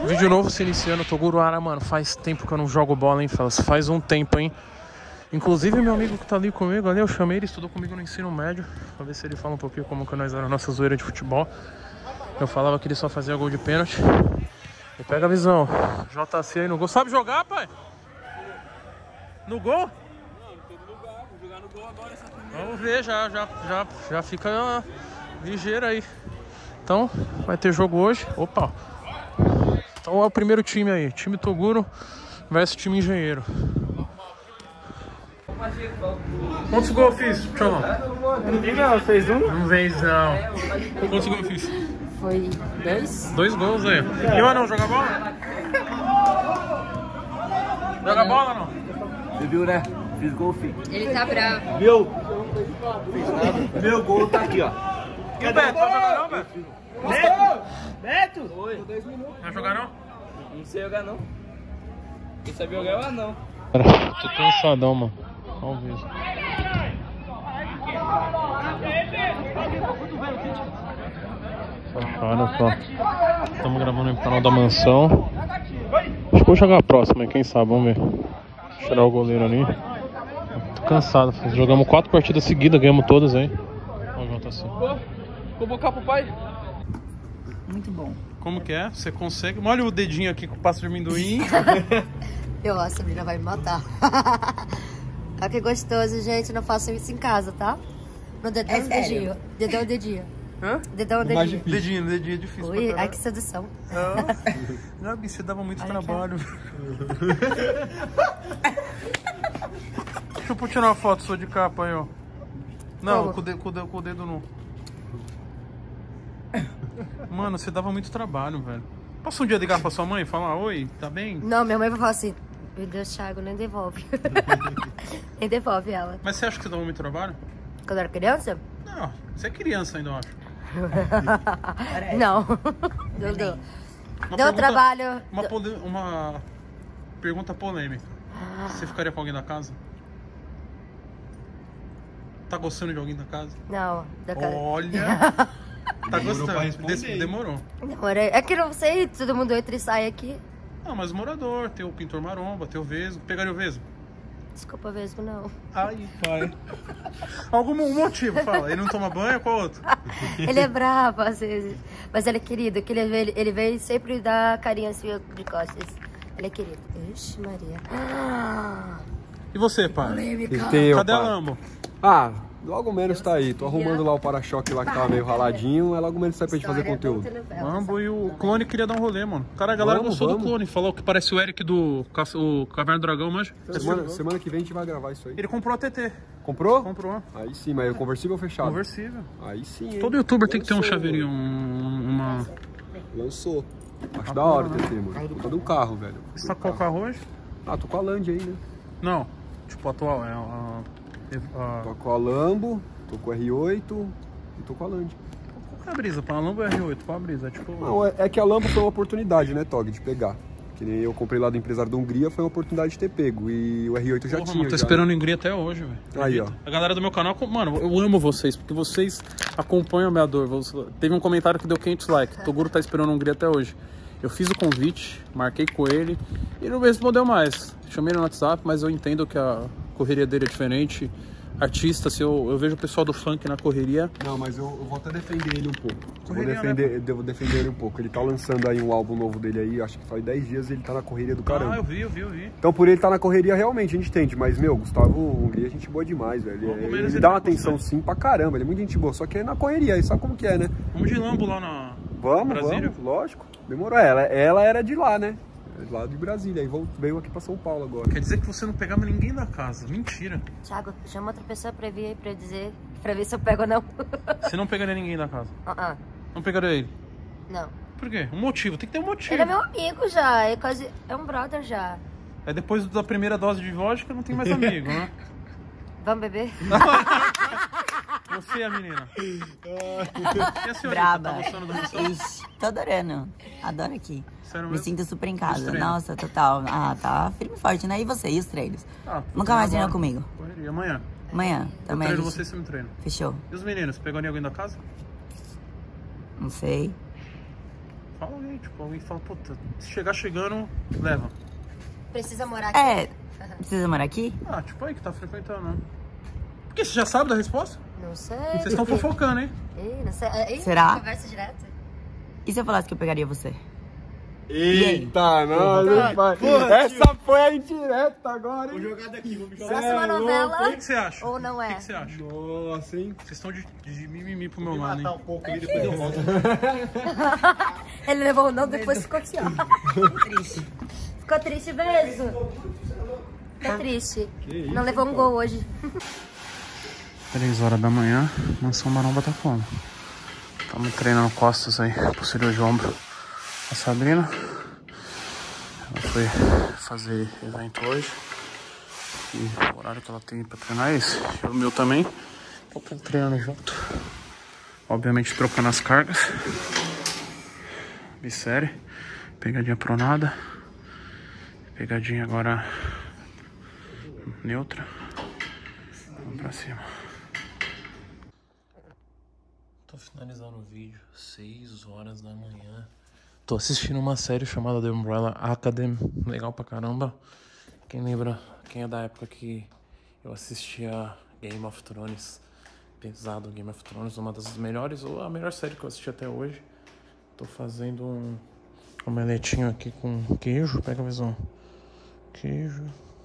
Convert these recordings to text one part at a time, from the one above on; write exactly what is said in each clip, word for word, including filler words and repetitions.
Vídeo novo se iniciando, Toguruara, mano, faz tempo que eu não jogo bola, hein, fellas, faz um tempo, hein. Inclusive meu amigo que tá ali comigo, ali, eu chamei, ele estudou comigo no ensino médio, pra ver se ele fala um pouquinho como que nós era a nossa zoeira de futebol. Eu falava que ele só fazia gol de pênalti. E pega a visão, J C aí no gol, sabe jogar, pai? No gol? Não, não tô no lugar, vou jogar no gol agora essa primeira. Vamos ver, já, já, já, já fica ligeiro aí. Então, vai ter jogo hoje, opa. Então é o primeiro time aí, time Toguro versus time Engenheiro. Quantos gols eu fiz, Tcholão? Não, fez um? Não fez não. Quantos gols eu fiz? Foi dois? Dois gols aí. E o Anão, joga bola? Joga bola ou não? Você viu, né? Fiz gol, filho. Ele tá bravo. Meu, meu gol tá aqui, ó. E o Beto, vai jogar não, Beto? Beto! Beto! Oi. Vai jogar não? Não sei jogar, não. Quem sabe jogar é o Anão. Tô cansadão, mano. Vamos ver. Olha só. Estamos gravando no canal da Mansão. Acho que vou jogar a próxima, quem sabe, vamos ver. Tirar o goleiro ali. Tô cansado. Jogamos quatro partidas seguidas, ganhamos todas aí. Vamos voltar assim. Convocar pro pai? Muito bom. Como que é? Você consegue? Molha o dedinho aqui com o passo de amendoim. Eu, a Sabrina vai me matar. Olha que gostoso, gente. Não façam isso em casa, tá? No dedão, É no dedinho. Dedão, dedinho. Hã? Dedão, dedinho. Dedinho, dedinho é difícil. Ui, pra ai que sedução. Ah, Gabi, você dava muito Ai, trabalho. Deixa eu tirar uma foto sua de capa aí, ó. Não, com o, dedo, com, o dedo, com o dedo no... Mano, você dava muito trabalho, velho. Posso um dia ligar pra sua mãe e falar, oi, tá bem? Não, minha mãe vai falar assim, meu Deus, Thiago, nem devolve. Nem devolve ela. Mas você acha que você dava muito trabalho? Quando eu era criança? Não, você é criança ainda, eu acho. Não. Deu, deu. Uma Deu pergunta- trabalho. Uma, pole- uma pergunta polêmica. Você ficaria com alguém da casa? Tá gostando de alguém da casa? Não, da casa. Olha! Tá gostando? Desse- Demorou. Demorei. É que não sei, todo mundo entra e sai aqui. Não, mas morador, tem o pintor maromba, tem o Vesgo. Pegaria o Vesgo? Desculpa mesmo, não. Ai, pai. Algum motivo, fala. Ele não toma banho, qual outro? Ele é bravo às vezes. Mas ele é querido, que ele, vem- ele vem sempre dar carinho assim de costas. Ele é querido. Ixi, Maria. Ah, E você, pai? polêmica. Tem eu, Cadê a pai. Lambo? Ah, logo menos tá aí. Tô arrumando lá o para-choque lá que tava meio raladinho. É logo menos sai pra gente fazer conteúdo. Lambo e o Clone queria dar um rolê, mano. Cara, a galera Vamos, gostou vamos. do Clone. Falou que parece o Eric do Ca- o Caverna do Dragão, mas Semana, semana que vem a gente vai gravar isso aí. ele comprou a T T. Comprou? Comprou. Aí sim, mas é conversível ou fechado? Conversível. Aí sim, hein? Todo youtuber tem que ter um Lançou. chaveirinho, um- uma... Lançou. Acho da hora o T T, mano. Por causa de um carro, velho. Você tá com qual carro hoje? Ah, tô com a Land aí, né? Não, tipo atual, é a... a... Tô com a Lambo, tô com o R oito e tô com a Land. Qual que é a brisa? Pra Lambo é R oito, qual a brisa? É tipo... Não, é, é que a Lambo foi uma oportunidade, né, Tog, de pegar. Que nem eu comprei lá do empresário da Hungria, foi uma oportunidade de ter pego. E o R oito eu já Porra, tinha. mano, tô já, esperando né? o Hungria até hoje, velho. Aí, ó. A galera do meu canal, mano, eu amo vocês, porque vocês acompanham a minha dor. Você- Teve um comentário que deu quinhentos likes. Toguro tá esperando o Hungria até hoje. Eu fiz o convite, marquei com ele e não me respondeu mais. Chamei ele no WhatsApp, mas eu entendo que a correria dele é diferente. Artista, se eu, eu vejo o pessoal do funk na correria. Não, mas eu, eu vou até defender ele um pouco. Eu vou Correria, defender, devo defender ele um pouco. Ele tá lançando aí um álbum novo dele aí, acho que faz dez dias ele tá na correria do caramba. Ah, eu vi, eu vi, eu vi. Então por ele tá na correria realmente, a gente entende. Mas, meu, Gustavo Hungria é gente boa demais, velho. Logo Ele, menos ele ele dá vai uma atenção conseguir. sim pra caramba, ele é muito gente boa. Só que é na correria, aí sabe como que é, né? Vamos de Lambo lá na... Vamos, Brasília? vamos, lógico. Demorou. Ela, ela era de lá, né? É lá de Brasília, aí vol- veio aqui pra São Paulo agora. Quer dizer que você não pegava ninguém da casa. Mentira. Thiago, chama outra pessoa pra vir aí pra eu dizer, pra ver se eu pego ou não. Você não pegaria ninguém da casa. Ah, ah, Não pegaria ele. não. Por quê? Um motivo, tem que ter um motivo. Ele é meu amigo já, é quase, é um brother já. Aí depois da primeira dose de vodka não tem mais amigo, né? Vamos beber? Você, a menina. E a senhorita, Braba. tá gostando da missão? Ixi, tô adorando. Adoro aqui. Sério Me mesmo? sinto super em Os casa. treinos? Nossa, total. Ah, tá firme e forte, né? E você? E os treinos? Ah, Nunca mais agora. treinou comigo. Correria. Amanhã. Amanhã Eu também. treino a gente- você, você me treina. Fechou. E os meninos, pegou alguém da casa? Não sei. Fala alguém também. Tipo, alguém fala, puta, se chegar chegando, leva. Precisa morar aqui? É, precisa morar aqui? Ah, tipo aí que tá frequentando, né? Porque você já sabe da resposta? Não sei. Vocês estão fofocando, hein? Ih, não sei. Ih, Será? Conversa direto. E se eu falasse que eu pegaria você? Eita, não, não vai. Essa foi a indireta agora, hein? Vou jogar daqui, vou me jogar. Próxima é novela. O que que você acha? Ou não é? O que que você acha? Nossa, hein? Vocês estão de, de mimimi pro meu Vou lado, matar hein? um pouco e depois eu volto. Ele levou o não, depois ficou aqui, ó. Triste. Ficou triste mesmo? Ficou triste. Não levou um gol hoje. três horas da manhã, Mansão Maromba tá como? Estamos treinando costas aí, posterior de ombro. A Sabrina, ela foi fazer evento hoje. E o horário que ela tem pra treinar é esse. E o meu também. Tô treinando junto. Obviamente trocando as cargas. Bissérie. Pegadinha pronada. Pegadinha agora neutra. Vamos pra cima. Tô finalizando o vídeo, seis horas da manhã. Tô assistindo uma série chamada The Umbrella Academy, legal pra caramba. Quem lembra, quem é da época que eu assistia Game of Thrones, pesado Game of Thrones, uma das melhores, ou a melhor série que eu assisti até hoje. Tô fazendo um omeletinho aqui com queijo, pega a visão. Queijo.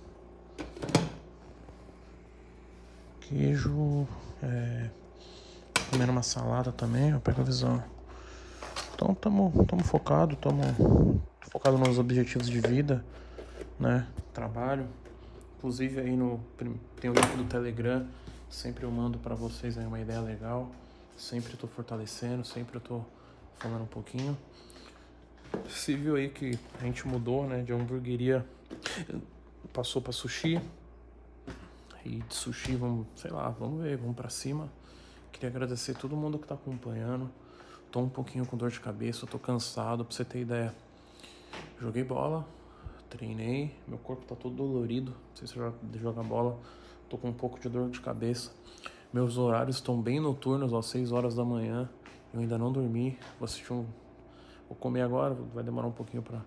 Queijo, é... comendo uma salada também, ó, pega a visão. Então tamo, tamo focado, tamo focado nos objetivos de vida, né? Trabalho. Inclusive aí no tem o link do Telegram, sempre eu mando pra vocês aí uma ideia legal. Sempre eu tô fortalecendo, sempre eu tô falando um pouquinho. Você viu aí que a gente mudou, né? De hamburgueria passou pra sushi. E de sushi, vamos, sei lá, vamos ver, vamos pra cima. Queria agradecer a todo mundo que tá acompanhando. Tô um pouquinho com dor de cabeça, tô cansado, pra você ter ideia. Joguei bola, treinei, meu corpo tá todo dolorido. Não sei se eu já jogar bola, tô com um pouco de dor de cabeça. Meus horários estão bem noturnos, às seis horas da manhã. Eu ainda não dormi, vou assistir um... Vou comer agora, vai demorar um pouquinho pra,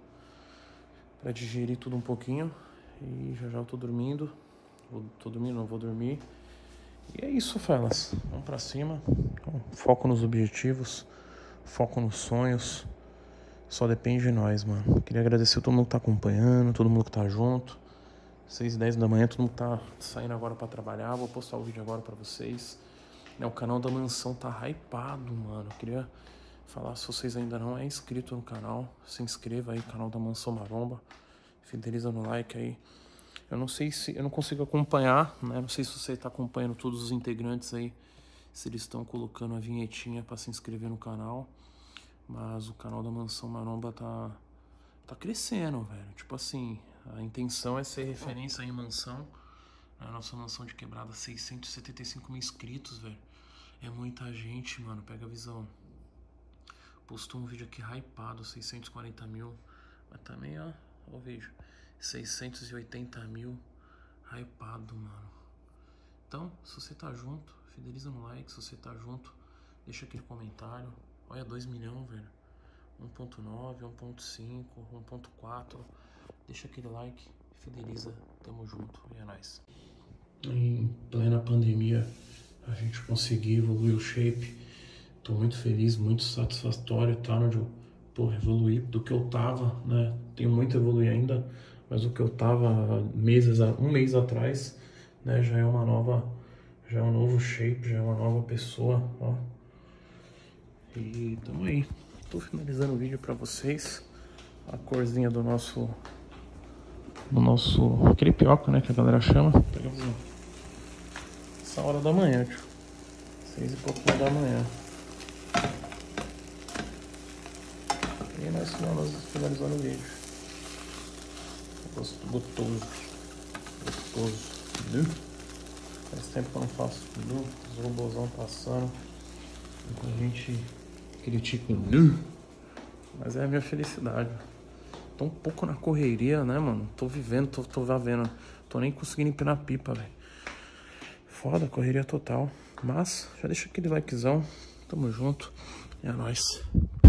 pra digerir tudo um pouquinho. E já já eu tô dormindo. Vou, tô dormindo, não vou dormir. E é isso, fellas. Vamos pra cima. Então, foco nos objetivos. Foco nos sonhos. Só depende de nós, mano. Queria agradecer a todo mundo que tá acompanhando, todo mundo que tá junto. seis e dez da manhã, todo mundo tá saindo agora pra trabalhar. Vou postar o vídeo agora pra vocês. O canal da Mansão tá hypado, mano. Queria falar, se vocês ainda não é inscrito no canal, se inscreva aí, canal da Mansão Maromba. Fideliza no like aí. Eu não sei se... Eu não consigo acompanhar, né? Não sei se você tá acompanhando todos os integrantes aí. Se eles estão colocando a vinhetinha pra se inscrever no canal. Mas o canal da Mansão Maromba tá... Tá crescendo, velho. Tipo assim, a intenção é ser referência aí em mansão. A nossa mansão de quebrada, seiscentos e setenta e cinco mil inscritos, velho. É muita gente, mano. Pega a visão. Postou um vídeo aqui hypado, seiscentos e quarenta mil. Mas também, ó, ó o vídeo. seiscentos e oitenta mil. Hypado, mano. Então, se você tá junto, fideliza no like. Se você tá junto, deixa aquele comentário. Olha, dois milhões, velho. um ponto nove, um ponto cinco, um ponto quatro. Deixa aquele like, fideliza. Tamo junto. E é nóis. Em plena pandemia, a gente conseguiu evoluir o shape. Tô muito feliz, muito satisfatório, tá? Onde eu, pô, evoluí do que eu tava, né? Tenho muito a evoluir ainda, mas o que eu tava meses, um mês atrás, né? Já é uma nova, já é um novo shape, já é uma nova pessoa, ó. E tamo aí. Tô finalizando o vídeo pra vocês. A corzinha do nosso, do nosso crepioca, né? Que a galera chama. Pega a visão. Essa hora da manhã, tio. Seis e pouquinho da manhã. E nós vamos finalizando o vídeo. Gostoso. Gostoso. Gostoso. Faz tempo que eu não faço. Os robôzão passando. A gente critica. Mas é a minha felicidade. Tô um pouco na correria, né, mano? Tô vivendo, tô, tô vivendo. Tô nem conseguindo empinar pipa, velho. Foda, correria total. Mas já deixa aquele likezão. Tamo junto. É nóis.